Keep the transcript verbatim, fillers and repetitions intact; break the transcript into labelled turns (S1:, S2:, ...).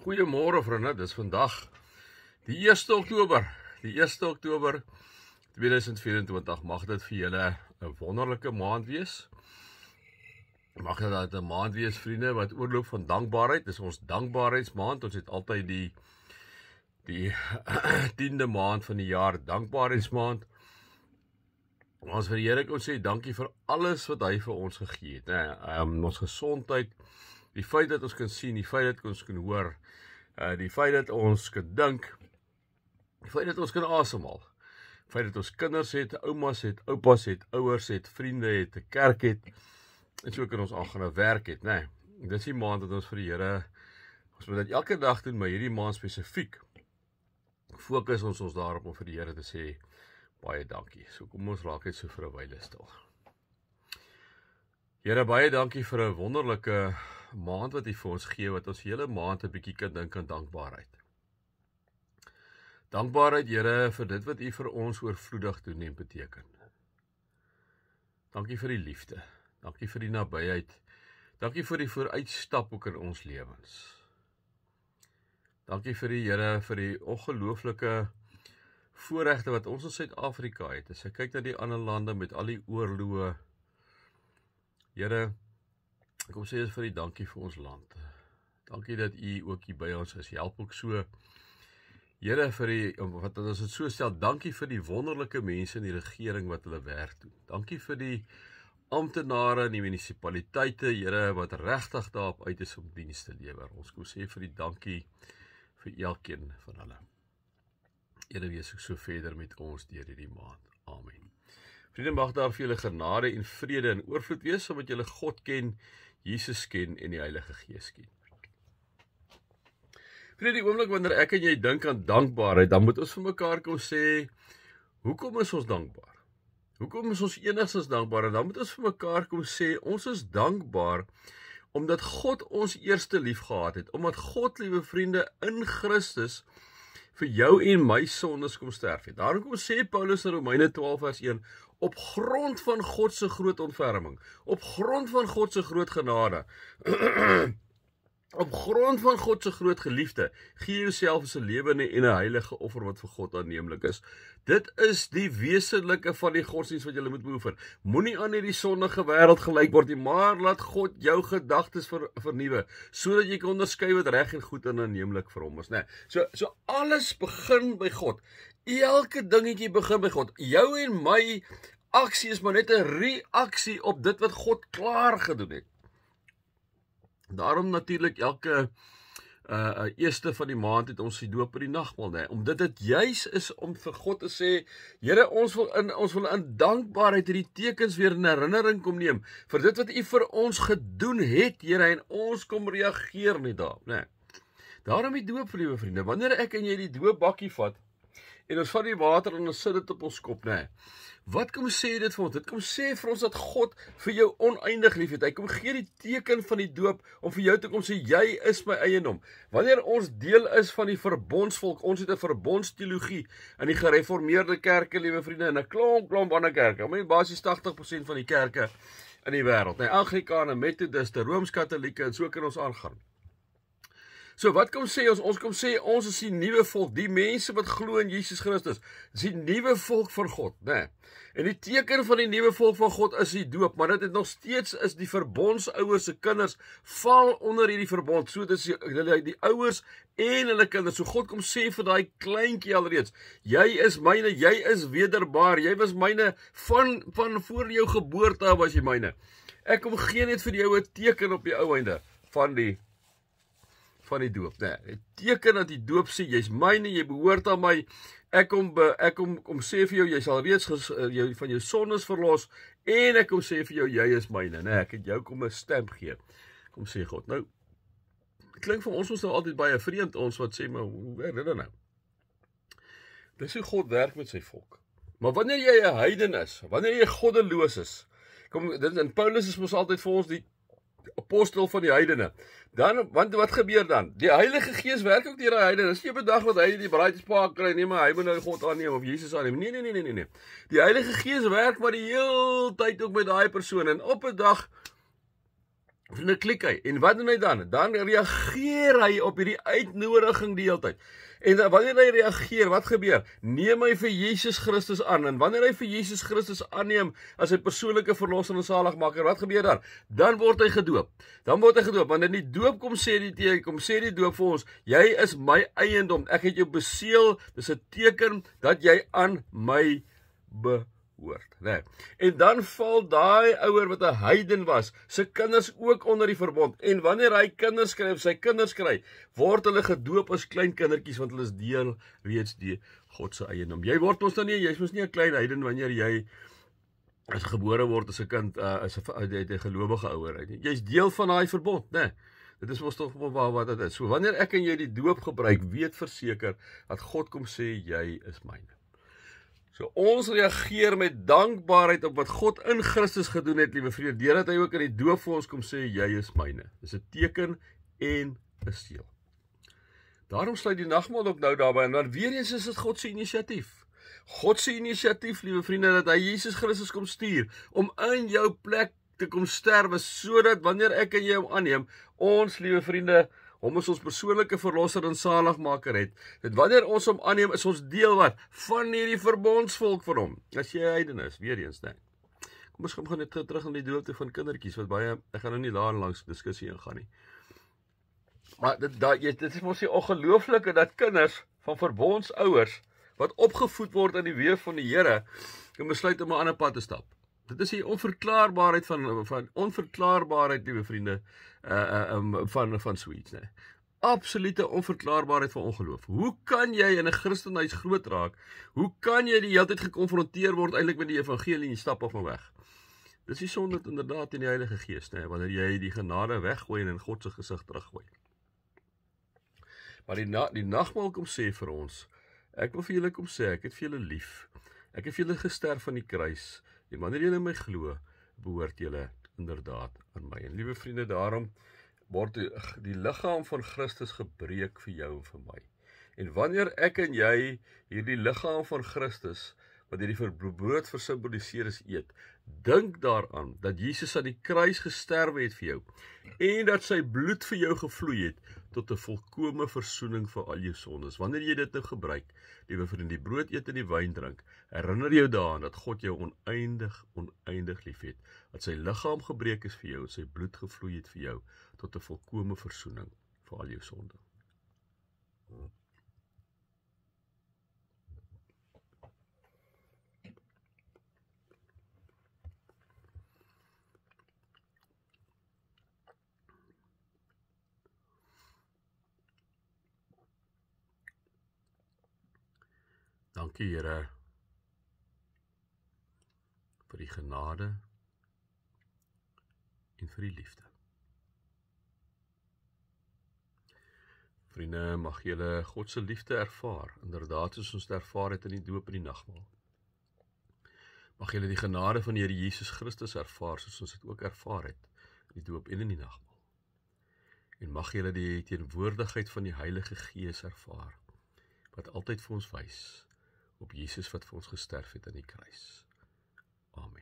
S1: Goeiemôre vriende, dis vandag die eerste Oktober, die eerste Oktober tweeduisend vyf-en-twintig. Mag dit vir julle 'n wonderlike maand wees. Mag dit 'n maand wees, vriende, wat oorloop van dankbaarheid. Dis ons dankbaarheidsmaand. Ons het altyd die die tiende maand van die jaar, dankbaarheidsmaand. Ons vir die Here kon sê dankie vir alles wat hy vir ons gegee het, né? Um, ons gesondheid, die feit dat ons kan sien, die feit dat ons kan hoor, uh, die feit dat ons kan dink, die feit dat ons kan asemhaal, die feit dat ons kinders het, oumas het, oupas het, ouers het, vriende het, 'n kerk het, en so kan ons aangaan 'n werk het, né? Nee, dit is die maand dat ons vir die Here, ons moet dit elke dag doen, maar hierdie maand spesifiek, fokus ons ons daarop om vir die Here te sê, baie dankie. So kom ons raak net so vir 'n wyle stil. Here, baie dankie vir 'n wonderlike maand wat U vir ons gee, wat ons hele maand 'n bietjie kan dink aan dankbaarheid. Dankbaarheid, Here, vir dit wat U vir ons oorvloedig doen en beteken. Dankie vir die liefde. Dankie vir die nabyheid. Dankie vir die vooruitstap ook in ons lewens. Dankie vir die Here, vir die ongelooflike voorregte wat ons in Suid-Afrika het. As ek kyk na die ander lande met al die oorloë, Here, ek kom sê vir die dankie vir ons land. Dankie dat U ook hier by ons is. Help ook so, Here, vir die, wat ons het so stel, dankie vir die wonderlike mense in die regering wat hulle werk doen. Dankie vir die amptenare in die munisipaliteite, Here, wat regtig daarop uit is om diens te lewer. Ons kom sê vir die dankie vir elkeen van hulle. Here, wees ook so verder met ons deur hierdie maand. Amen. Vriende, mag daar vir julle genade en vrede en oorvloed wees, omdat julle God ken, Jesus ken en die Heilige Gees ken. Vriende, die oomblik wanneer ek en jy dink aan dankbaarheid, dan moet ons vir mekaar kom sê, hoekom is ons dankbaar? Hoekom is ons enigstens dankbaar? En dan moet ons vir mekaar kom sê, ons is dankbaar, omdat God ons eerste lief gehad het, omdat God, liewe vriende, in Christus, vir jou en my sondes kom sterf het. Daarom kom sê Paulus in Romeine twaalf vers een, op grond van God se groot ontferming, op grond van God se groot genade, op grond van God se groot geliefde, gee jouself as 'n lewende en 'n heilige offer wat vir God aanneemlik is. Dit is die wesenlike van die godsdienst wat jy moet beoefen. Moenie aan hierdie sondige wêreld gelyk word nie, maar laat God jou gedagtes ver, vernuwe, sodat jy kan onderskei wat reg en goed en aanneemlik vir hom is, né? So so alles begin by God. Elke dingetjie begin by God. Jou en my aksie is maar net 'n reaksie op dit wat God klaar gedoen het. Daarom natuurlik elke uh, eerste van die maand het ons die doop by die nagmaal, nee, omdat dit juis is om vir God te sê, Here, ons wil in ons wil in dankbaarheid hierdie tekens weer in herinnering kom neem vir dit wat U vir ons gedoen het, Here, en ons kom reageer net daarop, nee. Daarom die doop, liewe vriende, wanneer ek en jy die doopbakkie vat en ons vat die water en ons sit dit op ons kop, nee. Wat kom sê dit vir ons? Dit kom sê vir ons dat God vir jou oneindig lief het. Hy kom gee die teken van die doop om vir jou te kom sê, jy is my eiendom. Wanneer ons deel is van die verbondsvolk, ons het 'n verbondsteologie in die gereformeerde kerke, liewe vriende, en 'n klomp klomp ander kerke. Maar basies tagtig persent van die kerke in die wêreld, nee, Anglikane, Methodiste, Rooms-Katolieke, en so kan ons aangaan. So wat kom sê ons? Ons kom sê ons is die nuwe volk, die mense wat glo in Jesus Christus. Dis die nuwe volk van God, né? Nee. En die teken van die nuwe volk van God is die doop, maar dit het nog steeds is die verbondsouers se kinders val onder hierdie verbond. So dis die, die ouers en hulle kinders. So God kom sê vir daai kleintjie alreeds, jy is myne, jy is wederbaar. Jy was myne van van voor jou geboorte af was jy myne. Ek kom gee net vir jou 'n teken op die ou einde van die van die doop, nee, die teken dat die doop sê, jy's myne, jy behoort aan my, ek kom, be, ek kom, kom sê vir jou, jy sal reeds ges, jou, van jou sondes verlos, en ek kom sê vir jou, jy is myne, nee, ek het jou kom 'n stamp gee, kom sê God. Nou, dit klink vir ons ons nou altyd baie vreemd, ons wat sê, maar hoe werk dit nou? Dis hoe God werk met sy volk. Maar wanneer jy 'n heiden is, wanneer jy goddeloos is, kom, dit, en Paulus is mos altyd vir ons die apostel van die heidene. Dan, want wat gebeur dan? Die Heilige Gees werk ook deur die heidene. Dis nie op 'n dag wat hy die braaitjespaak kry, nee, maar hy moet nou God aanneem of Jesus aanneem. Nee, nee, nee, nee, nee. Die Heilige Gees werk maar die hele tyd ook met daai persoon. En op 'n dag Vriende, klik hy, en wat doen hy dan? Dan reageer hy op hierdie uitnodiging die hele tyd. En dan, wanneer hy reageer, wat gebeur? Neem hy vir Jesus Christus aan, en wanneer hy vir Jesus Christus aanneem as sy persoonlike verlosser en saligmaker, wat gebeur dan? Dan word hy gedoop. Dan word hy gedoop, want in die doop kom sê die teken, kom sê die doop vir ons, jy is my eiendom, ek het jou beseël, dis 'n teken dat jy aan my behoort. Nee. En dan val daai ouer wat 'n heiden was, sy kinders ook onder die verbond. En wanneer hy kinders kry, of sy kinders kry, word hulle gedoop as klein kindertjies, want hulle is deel reeds die God se eiendom. Jy word ons dan nie, jy's mos nie 'n klein heiden wanneer jy as gebore word as 'n kind, uh, as 'n uit 'n gelowige ouer uit. Jy's deel van daai verbond, né? Nee. Dit is mos tog waar wat dit is. So wanneer ek en jy die doop gebruik, weet verseker dat God kom sê jy is myne. So ons reageer met dankbaarheid op wat God in Christus gedoen het, liewe vriende, deurdat hy ook in die doop vir ons kom sê, jy is myne. Dis 'n teken en 'n seël. Daarom sluit die nagmaal ook nou daarbey, en dan weer eens is dit God se inisiatief. God se inisiatief, liewe vriende, dat hy Jesus Christus kom stuur, om in jou plek te kom sterwe, sodat wanneer ek en jy hom aanneem, ons, liewe vriende, hom as ons persoonlike verlosser en saligmaker het, dat wanneer ons hom aanneem, is ons deel wat? Van hierdie verbondsvolk van hom. As jy heiden is, weer eens, nee. Kom ons gaan net terug in die doopte van kindertjies, wat baie, ek gaan nou nie daar langs diskussie ingaan nie. Maar dit, dat, dit is mos die ongelooflike, dat kinders van verbondsouers, wat opgevoed word in die weef van die Here, kan besluit om 'n ander pad te stap. Dit is die onverklaarbaarheid van, van onverklaarbaarheid, liewe vriende, uh, uh, um, van, van Sweets, nee. Absolute onverklaarbaarheid van ongeloof. Hoe kan jy in 'n Christenhuis groot raak? Hoe kan jy die hele tyd gekonfronteer word eintlik met die evangelie en jy stap af en weg? Dis die sonde inderdaad in die Heilige Gees, nee, wanneer jy die genade weggooi en in God se gesig teruggooi. Maar die, na, die nagmaal kom sê vir ons, ek wil vir julle kom sê, ek het vir julle lief. Ek het vir julle gesterf aan die kruis. En wanneer julle my glo, behoort julle inderdaad aan my. En liewe vriende, daarom word die, die liggaam van Christus gebreek vir jou en vir my. En wanneer ek en jy hierdie liggaam van Christus, wat hierdie brood versimboliseer is, eet, dink daaraan dat Jesus aan die kruis gesterwe het vir jou, en dat sy bloed vir jou gevloei het, tot 'n volkome versoening vir al jou sondes. Wanneer jy dit nou gebruik, liewe vriende, die brood eet en die wyn drink, herinner jou daaraan dat God jou oneindig, oneindig lief het, dat sy liggaam gebreek is vir jou, en sy bloed gevloei het vir jou, tot 'n volkome versoening vir al jou sonde. Dankie Here vir die genade en vir die liefde. Vriende, mag julle God se liefde ervaar, inderdaad soos ons ervaar het in die doop en die nagmaal. Mag julle die genade van die Here Jesus Christus ervaar, soos ons dit ook ervaar het in die doop en in die nagmaal. En mag julle die teenwoordigheid van die Heilige Gees ervaar, wat altyd vir ons wys op Jesus wat vir ons gesterf het aan die kruis. Amen.